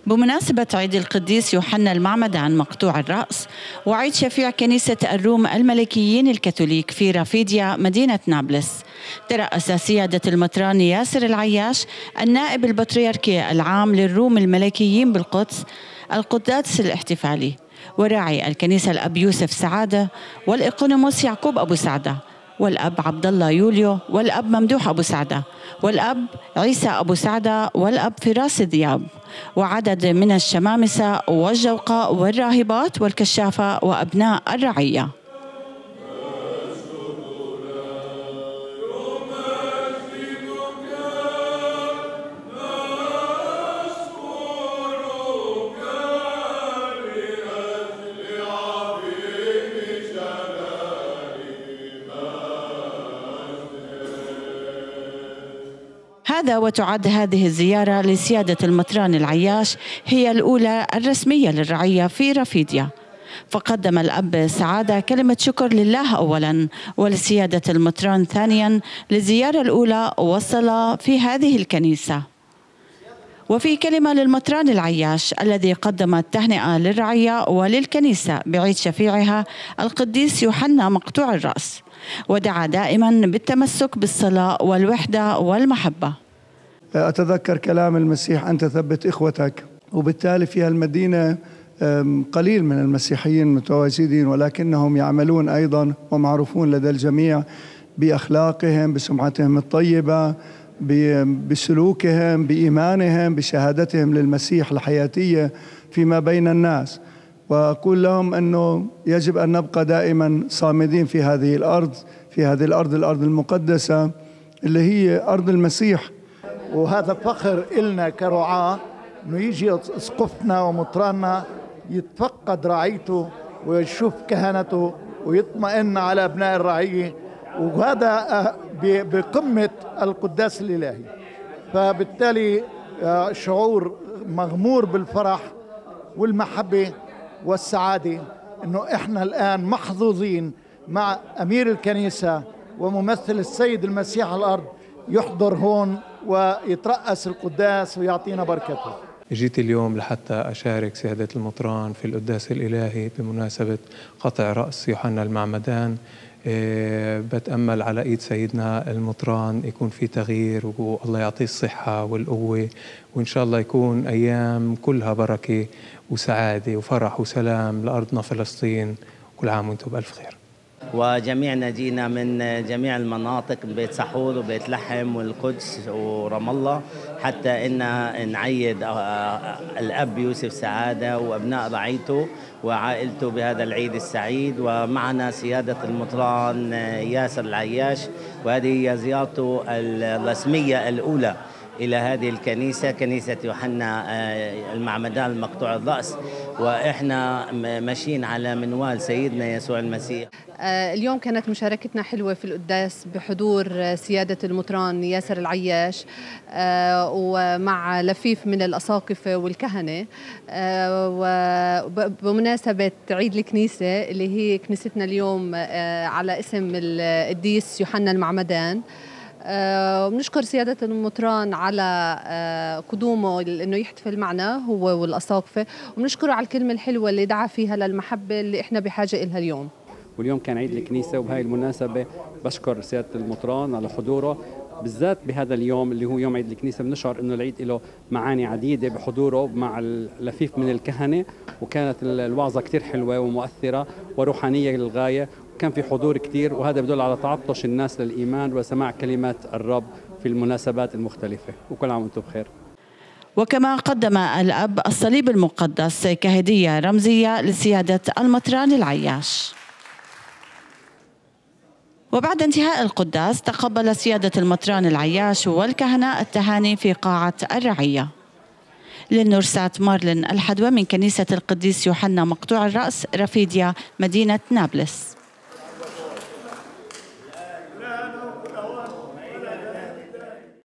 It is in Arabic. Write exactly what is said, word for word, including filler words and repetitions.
بمناسبة عيد القديس يوحنا المعمدان مقطوع الرأس وعيد شفيع كنيسة الروم الملكيين الكاثوليك في رافيديا مدينة نابلس، ترأس سيادة المطران ياسر العياش النائب البطريركي العام للروم الملكيين بالقدس القداس الاحتفالي، وراعي الكنيسة الأب يوسف سعادة، والإقونوموس يعقوب أبو سعدة، والأب عبد الله يوليو، والأب ممدوح أبو سعدة، والأب عيسى أبو سعدة، والأب فراس ذياب، وعدد من الشمامسة والجوقاء والراهبات والكشافة وأبناء الرعية. هذا وتعد هذه الزيارة لسيادة المطران العياش هي الأولى الرسمية للرعية في رافيديا، فقدم الأب سعادة كلمة شكر لله أولا ولسيادة المطران ثانيا للزيارة الأولى والصلاة في هذه الكنيسة. وفي كلمة للمطران العياش الذي قدم التهنئة للرعية وللكنيسة بعيد شفيعها القديس يوحنا مقطوع الرأس، ودعا دائما بالتمسك بالصلاة والوحدة والمحبة. أتذكر كلام المسيح: أنت ثبت إخوتك، وبالتالي في المدينة قليل من المسيحيين متواجدين، ولكنهم يعملون أيضا ومعروفون لدى الجميع بأخلاقهم، بسمعتهم الطيبة، بسلوكهم، بإيمانهم، بشهادتهم للمسيح الحياتية فيما بين الناس. وأقول لهم أنه يجب أن نبقى دائما صامدين في هذه الأرض، في هذه الأرض الأرض المقدسة اللي هي أرض المسيح. وهذا فخر إلنا كرعاة أنه يجي أسقفنا ومطراننا يتفقد رعيته ويشوف كهنته ويطمئن على أبناء الرعية، وهذا بقمة القداس الإلهي. فبالتالي شعور مغمور بالفرح والمحبة والسعادة أنه إحنا الآن محظوظين مع أمير الكنيسة وممثل السيد المسيح على الأرض يحضر هون ويترأس القداس ويعطينا بركته. جيت اليوم لحتى أشارك سيادة المطران في القداس الإلهي بمناسبة قطع رأس يوحنا المعمدان. إيه بتأمل على إيد سيدنا المطران يكون في تغيير، والله يعطيه الصحة والقوة، وإن شاء الله يكون أيام كلها بركة وسعادة وفرح وسلام لأرضنا فلسطين. كل عام وانتم بألف خير. وجميعنا جينا من جميع المناطق، بيت سحور وبيت لحم والقدس ورام الله، حتى إن نعيد الأب يوسف سعادة وأبناء رعيته وعائلته بهذا العيد السعيد. ومعنا سيادة المطران ياسر العياش، وهذه هي زيارته الرسمية الأولى إلى هذه الكنيسة، كنيسة يوحنا المعمدان المقطوع الرأس، وإحنا ماشيين على منوال سيدنا يسوع المسيح. اليوم كانت مشاركتنا حلوة في القداس بحضور سيادة المطران ياسر العياش ومع لفيف من الأساقفة والكهنة، وبمناسبة عيد الكنيسة اللي هي كنيستنا اليوم على اسم القديس يوحنا المعمدان. وبنشكر سيادة المطران على قدومه انه يحتفل معنا هو والأساقفة، وبنشكره على الكلمة الحلوة اللي دعا فيها للمحبة اللي احنا بحاجة إلها اليوم. واليوم كان عيد الكنيسة، وبهاي المناسبة بشكر سيادة المطران على حضوره بالذات بهذا اليوم اللي هو يوم عيد الكنيسة. بنشعر انه العيد له معاني عديدة بحضوره مع اللفيف من الكهنة، وكانت الوعظة كتير حلوة ومؤثرة وروحانية للغاية، كان في حضور كتير، وهذا بدل على تعطش الناس للإيمان وسماع كلمات الرب في المناسبات المختلفة. وكل عام وانتم بخير. وكما قدم الأب الصليب المقدس كهدية رمزية لسيادة المطران العياش. وبعد انتهاء القداس تقبل سيادة المطران العياش والكهنة التهاني في قاعة الرعية. للنورسات مارلين الحدوى من كنيسة القديس يوحنا مقطوع الرأس رافيديا مدينة نابلس.